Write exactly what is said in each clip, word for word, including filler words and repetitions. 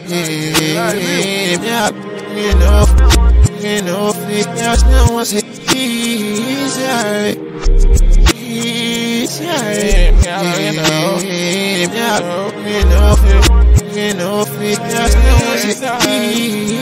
Yeah, you know, you know, just no one's easy. Easy. Yeah, you know, you know, you know, just no one's easy.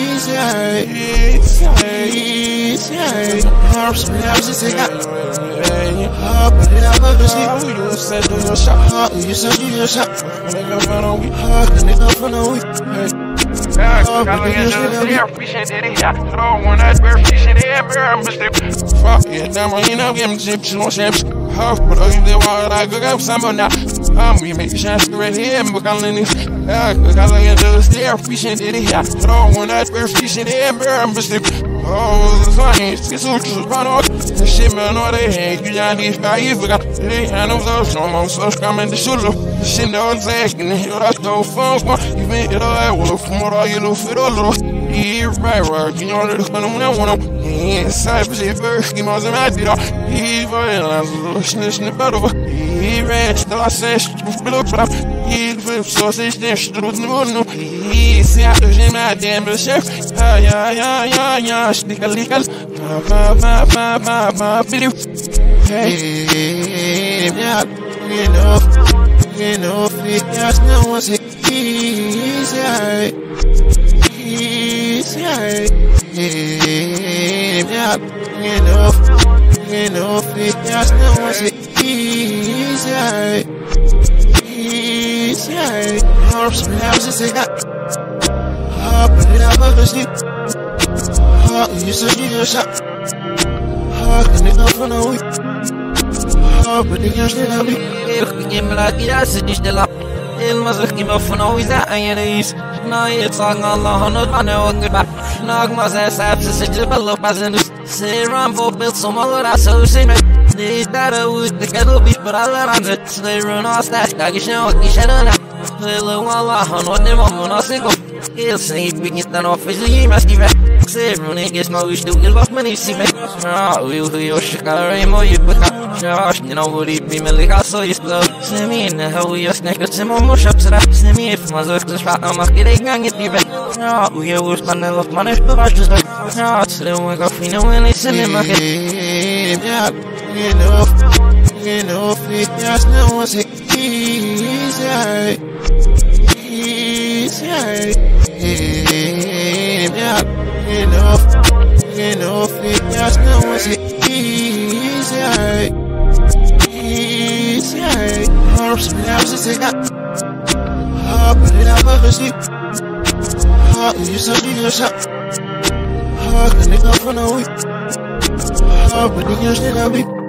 Easy. Arms, arms, it's a oh, but it I love to see. You said do your shot. Oh, you said do your shot. Nigga for no week. Oh, nigga for no week. Oh, but you said do your shot. Oh, when I wear fish in the air, I'm just fuck it. Damn, I ain't up getting chips, no chips. Oh, but I did what I could have some now. I'm we make chance to right here, but I'm in this. I could have to stare fish in the air. Oh, when I wear fish in the air, I'm just oh, the science, it's all just run off. The shit, man, all they hate. You got these guys, we got they hand of those, no more, so coming to shoot them. The shit, no one's asking, you know, that's no fun. You made it all, well, from what all you look for, all little. Yeah, right, right, you know, there's one I want them. Yeah, cyber shit, first, give us a match, you know. Yeah, violence, listen to better. Yeah, red, still I say, below, but yeah, the sausage, then shit, was no one. Yeah, see, I do my damn chef. Ah, yeah, yeah, yeah, yeah, sneaker, legal. Ba, ba, ba, ba, ba, ba, video. Hey, yeah, you know, you know, just no one's easy. Easy. Yeah, you know, you know, just no one's easy. Easy. Arms, arms, it's a guy. Oh, but it I love to see. Oh, you said do your shot. Oh, the nigga for no week. Oh, but the girls did not be. Ik neem me laat ja, ze is de lap. Il was ik niet meer van ooit aan je reis. Nou, je zag Allah honderd van de ongebaar. Nou, ik was er zelf, ze zit je wel op als een dus. Ze ram voor beeld, zo maar dat zo zien met. Deze daar woed, de kettle beef, maar alle randen. Ze run all stats, daar is je ook niet schellen. Ze lo Allah honderd neem om een asiko. Il say we get that off as he must give it. Say running gets no wish to give off money, see me. Ah, we will your shikari mo you put up. Josh, you know what he be me like I saw you slow. See me in the hell we just naked some more shops that see me if my zest is fat, I'm not getting gang it even. Ah, we will spend a lot of money, but I just like, ah, it's the way I feel when it's in the market. Yeah, you know, you know, just no one's easy. Easy. Yeah, you know, you know, just no one's easy. Easy. Arms, arms, it's a guy. Oh, but it I love to see. Oh, you said do your shot. Oh, the nigga for no week. Oh, but the girls did not be.